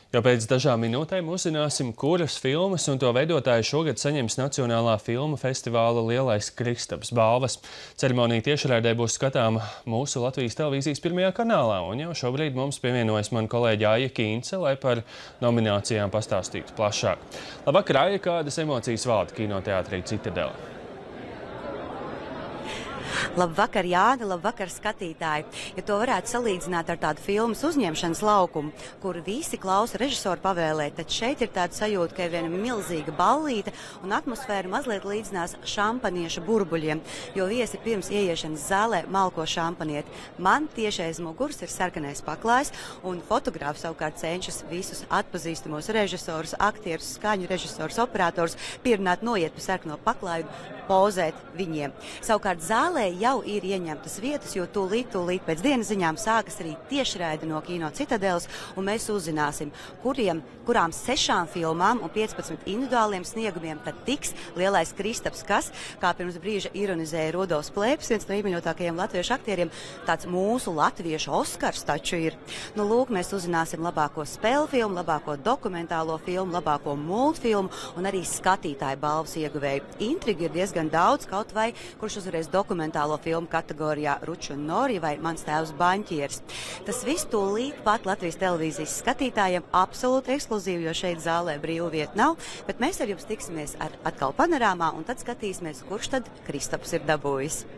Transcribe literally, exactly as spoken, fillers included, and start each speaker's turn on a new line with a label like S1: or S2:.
S1: Jau pēc dažām minūtēm uzzināsim, kuras filmas un to veidotāji šogad saņems Nacionālā filmu festivāla Lielais Kristaps balvas. Ceremonija tiešraidē būs skatāma mūsu Latvijas televīzijas pirmajā kanālā, un jau šobrīd mums pievienojas man kolēģi Aija Kīnce, lai par nominācijām pastāstītu plašāk. Labvakar, Aija, kādas emocijas valda kinoteātrī Citadele?
S2: Labvakar, Jāni, labvakar, skatītāji. Ja to varētu salīdzināt ar tādu filmas uzņemšanas laukumu, kur visi klausa režisoru pavēlē, tad šeit ir tāda sajūta, ka ir viena milzīga ballīte un atmosfēra mazliet līdzinās šampanieša burbuļiem, jo viesi pirms ieiešanas zālē malko šampanieti. Man tieši aiz muguras ir sarkanais paklājs, un fotogrāfs savukārt cenšas visus atpazīstamos režisorus, aktierus, skaņu režisorus, operators pierunāt noiet pa sarkano paklāju, pozēt viņiem. Savukārt zālē jau ir ieņemtas vietas, jo tūlīt, tūlīt pēc dienas ziņām sākas arī tiešraide no Kino Citadeles, un mēs uzzināsim, kuriem, kurām sešām filmām un piecpadsmit individuāliem sniegumiem tad tiks Lielais Kristaps, kas, kā pirms brīža ironizēja Rudolfs Plēpis, viens no iemīļotākajiem latviešu aktieriem, tāds mūsu latviešu Oskars taču ir. Nu, lūk, mēs uzzināsim labāko spēļu filmu, labāko dokumentālo filmu, labāko multfilmu un arī skatītāju balvas ieguvēju. Intriga ir diezgan gan daudz, kaut vai kurš uzvarēs dokumentālo filmu kategorijā Ručs un Nori vai Mans tēvs baņķieris. Tas viss tūlīt pat Latvijas televīzijas skatītājiem absolūti ekskluzīvi, jo šeit zālē brīvu vietu nav, bet mēs ar jums tiksimies ar atkal panorāmā un tad skatīsimies, kurš tad Kristaps ir dabūjis.